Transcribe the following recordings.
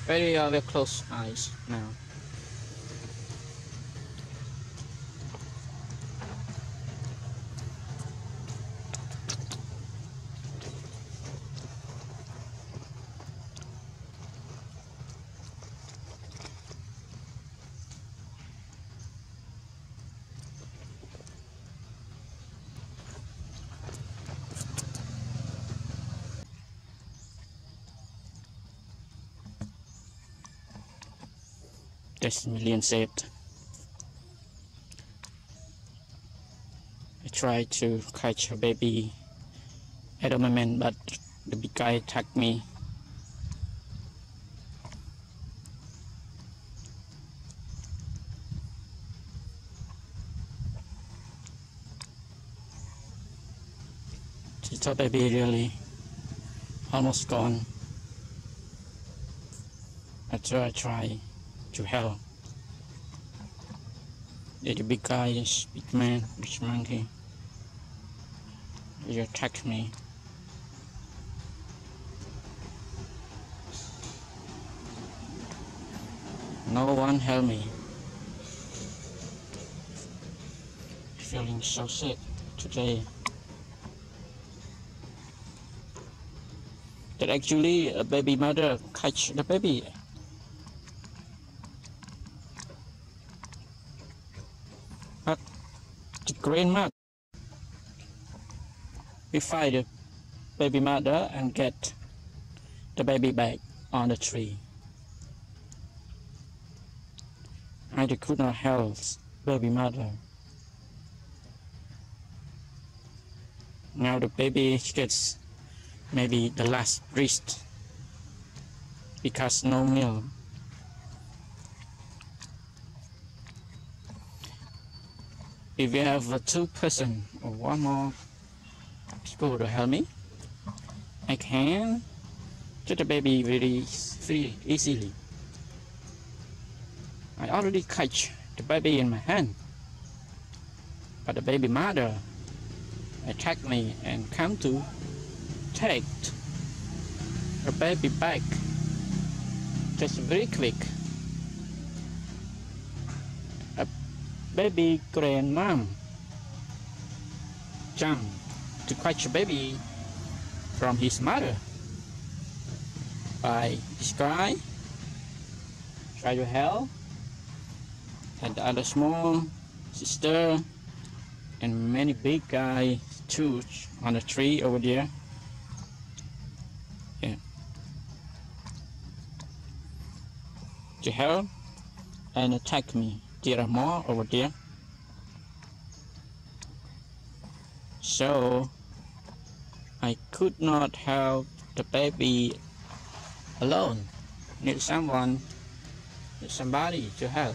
Very close eyes now. This million saved. I tried to catch a baby at a moment, but the big guy attacked me. The baby really almost gone after I try to help. The big guy, this big man, big monkey, he attacked me. No one helped me. Feeling so sick today. That actually a baby mother catch the baby. But the grandma, we find the baby mother and get the baby back on the tree. I could not help baby mother. Now the baby gets maybe the last breast because no milk. If you have two person or one more people to help me, I can get the baby very easily. I already catch the baby in my hand, but the baby mother attacked me and come to take the baby back just very quick. A baby grandmom jumped to catch the baby from his mother. By this guy try to help, and the other small sister and many big guys too on the tree over there. Yeah, to help and attack me. There are more over there, so I could not help the baby alone. Need somebody to help.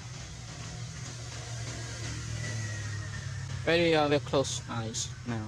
Very close eyes now.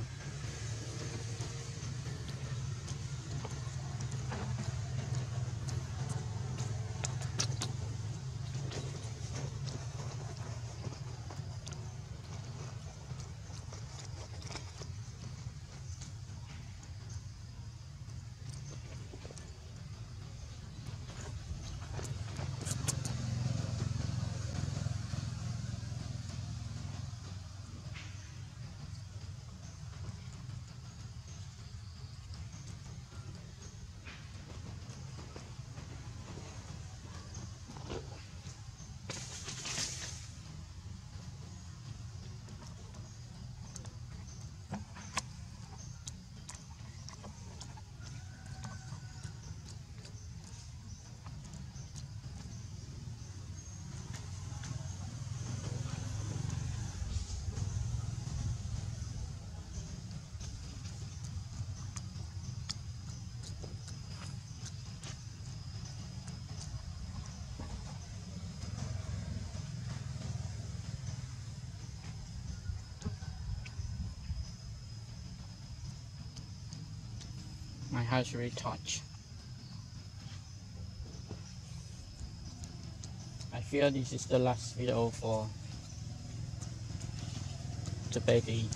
My heart's really touched. I feel this is the last video for the baby.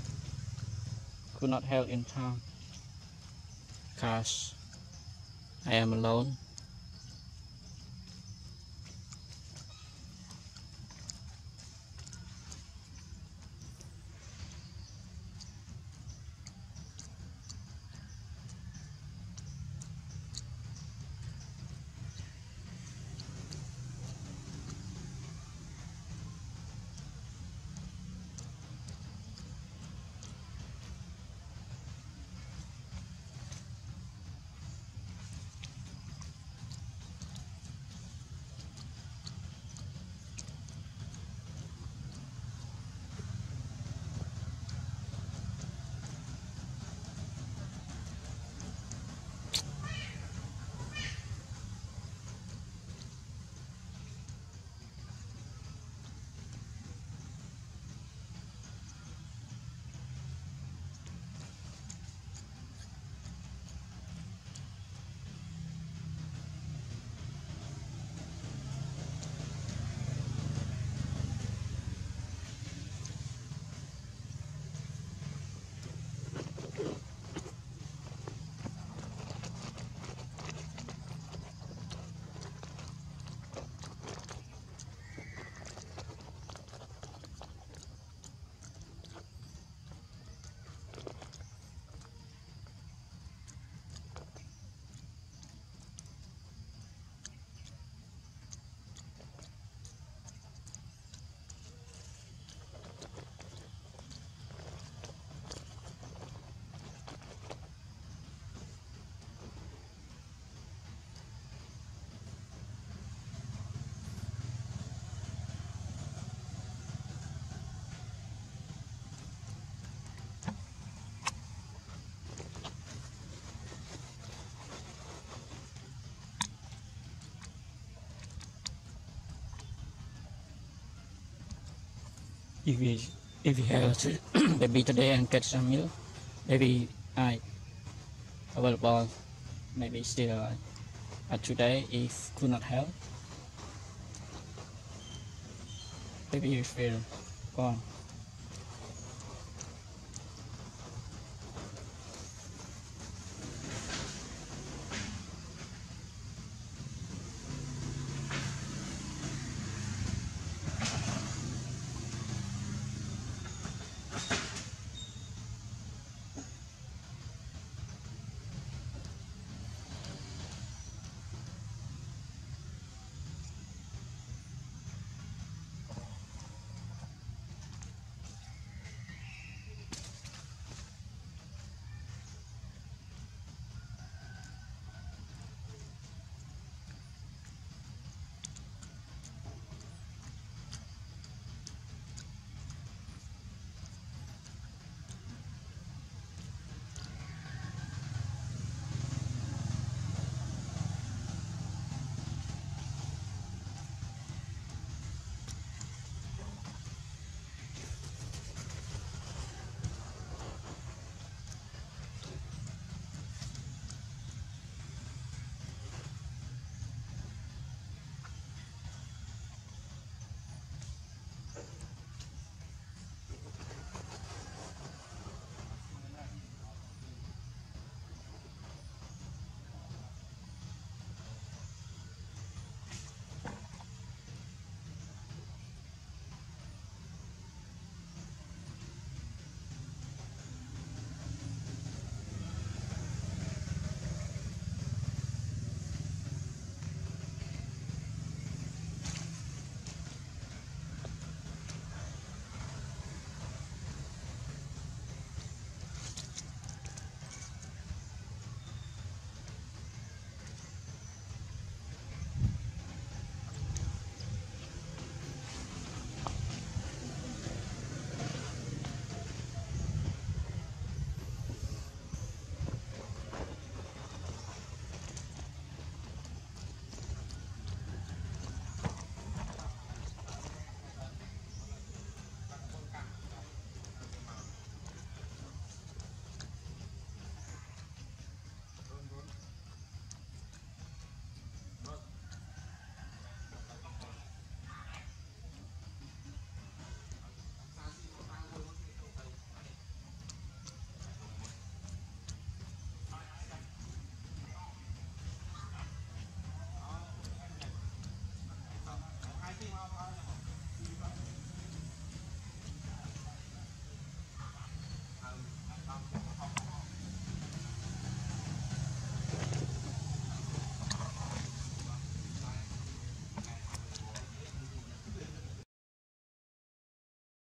Could not help in time because I am alone. If you if you have to maybe today and get some milk, maybe I available, maybe still today if could not help, maybe you feel gone.